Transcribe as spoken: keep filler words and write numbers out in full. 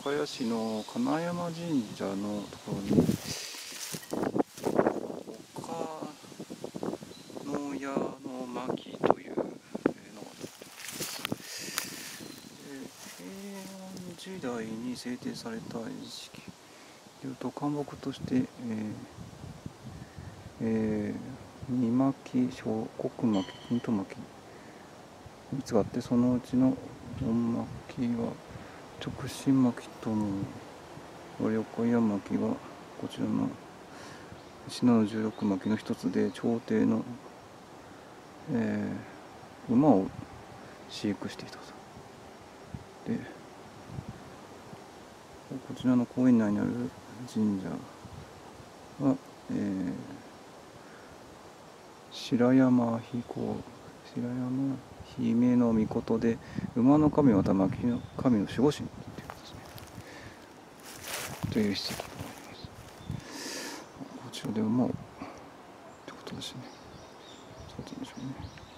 岡谷市の金山神社のところに岡の屋の巻というのが立ってます。平安時代に制定された儀式というと、漢木として、えーえー、二巻、小国巻、金と巻みっつがあって、そのうちの本巻は直進巻との横山巻がこちらの信濃十六巻の一つで、朝廷の、えー、馬を飼育していたと。で、こちらの公園内にある神社は、えー、白山彦白山姫の命で、馬の神はまた巻の神の守護神ということですね。という史跡があります。こちらで馬をってことですね。そうでしょうね。